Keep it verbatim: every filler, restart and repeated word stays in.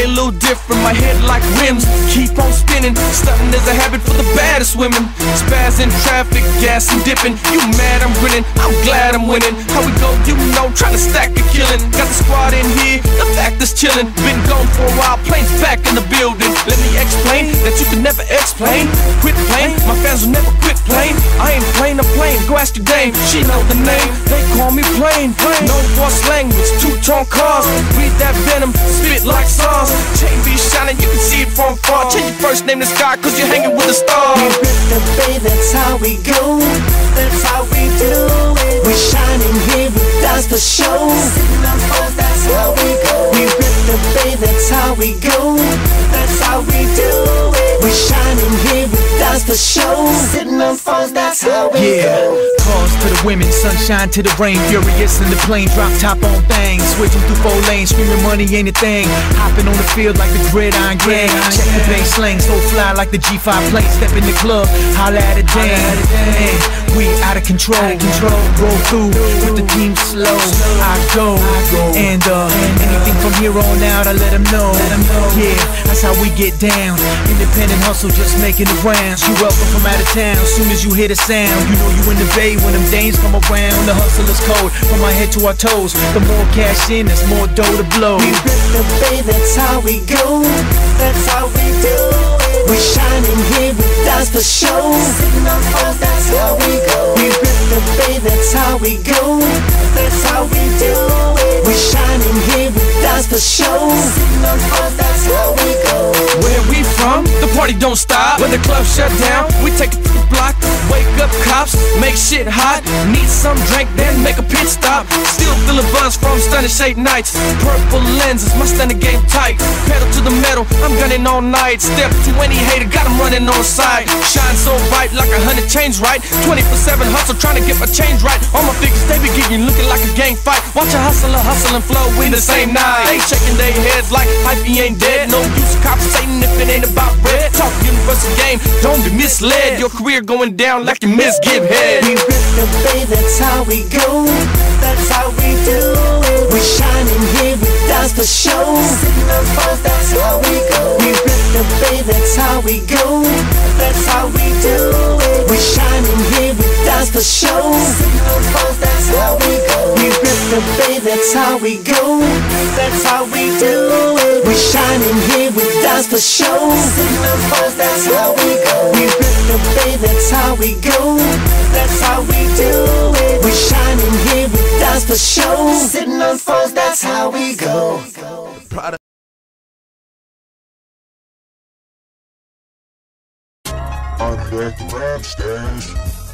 a little different, my head like rims keep on spinning. Stunting is a habit for the baddest women. Spaz in traffic, gas and dipping. You mad, I'm grinning, I'm glad I'm winning. How we go, you know, trying to stack a killing. Got the squad in here, the fact is chilling. Been gone for a while, planes back in the building. Let me explain that you can never explain. Quit playing, my fans will never quit playing. I ain't playing a plane, go ask your dame, she know the name. They call me plain, no force language, two-tone cars. Read that venom, spit like sauce. Chain be shining, you can see it from far. Change your first name to Sky, cause you're hanging with the stars. We rip the bay, that's how we go. That's how we do it. We shining here with dance for show. Sitting on phones, that's how we go. We rip the bay, that's how we go. That's how we do it. We shining here with dance for show. Sitting on phones, that's how we yeah. go. Cars to the women, sunshine to the rain. Furious in the plane, drop top on things. Switching through four lanes, screaming money ain't a thing. Hopping on the field like the gridiron gang. Check the bass slang, so fly like the G five plane. Step in the club, holla at a dame. Man, we out of control, control. Roll through with the team slow. I go, and uh, anything from here on out, I let them know. Yeah, that's how we get down. Independent hustle, just making the rounds. You welcome from out of town, soon as you hear the sound. You know you in the bay when them dames come around. The hustle is cold, from my head to our toes. The more cash in, there's more dough to blow. We rip the bay, that's how we go. That's how we do it. We shining here with dance for show. Sitting on phones, that's how we go. We rip the bay, that's how we go. That's how we do it. We shining here with dance for show. Sitting on phones, that's how we go. Where we from, the party don't stop. When the club shut down, we take it to the block. Wake up cops, make shit hot. Need some drink, then make a pit stop. Still feel a buzz from stunning shade nights. Purple lenses, my stunning game tight. Pedal to the metal, I'm gunning all night. Step to any hater, got him running on side. Shine so bright like a hundred chains right. twenty-four seven hustle, trying to get my change right. All my figures, they be geeking, looking like a gang fight. Watch a hustler, hustle and flow in the same night. They shaking their heads like hype, he ain't dead. No use conversating if it ain't about bread. Talk universal game, don't be misled. Your career going down like you misgive head. We rip the bay, that's how we go. That's how we do it. We shining here with dance for show. Sitting on phones, that's how we go. We rip the bay, that's how we go. That's how we do it. We shining here with dance for show. Sitting on phones, that's how we go. We rip the bay, that's how we go. That's how we do it. We shining here with dance for show. Sitting on phones, that's how we go. We rip the bay, that's how we go. That's how we do it. We shining here with dance for show. Sitting on phones, that's how we go. I'm back to rap stage.